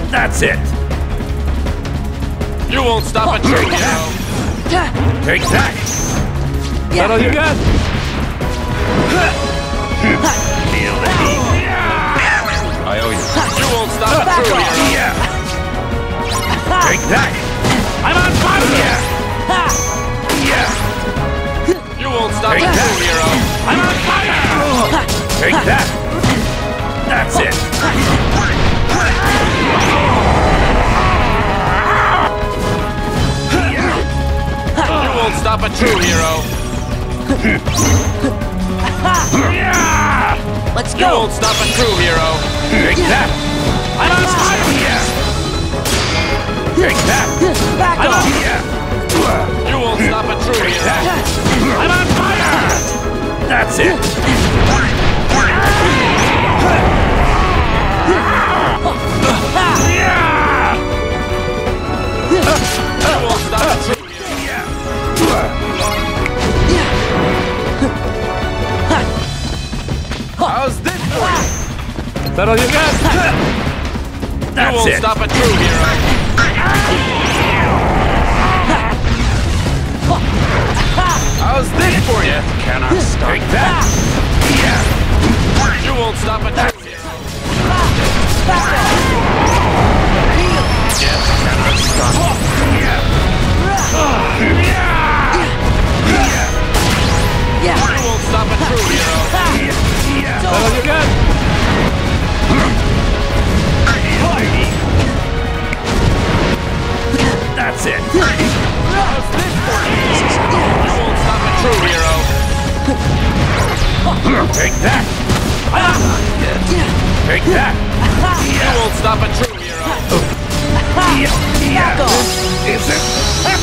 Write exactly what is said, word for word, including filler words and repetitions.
That's it. You won't stop a true hero. Take that. That all you got? Feel the heat. I owe you. You won't stop a true hero. Yeah. Take that. I'm on fire! Yeah. You won't stop Take a that. true hero. I'm on fire! Take that. That's it. You won't stop a true hero. Let's You go! won't stop a true hero. Take that. I'm on fire! Yeah. Take that. Back I'm off! on, Yeah. You won't stop a true Take hero. that. I'm on fire! That's it. You won't stop a true hero. How's this for you? That all you got? You That's won't it. stop a true hero. How's this for you? Cannot stop. Take that. Yeah. You won't stop a true hero. Yes, cannot stop. Yeah. You won't stop a true hero. Yeah. That all you got? That's it. How's this for you? You won't stop a true hero. Take that. Take that. You won't stop a true hero. Yeah. Yeah. Is it?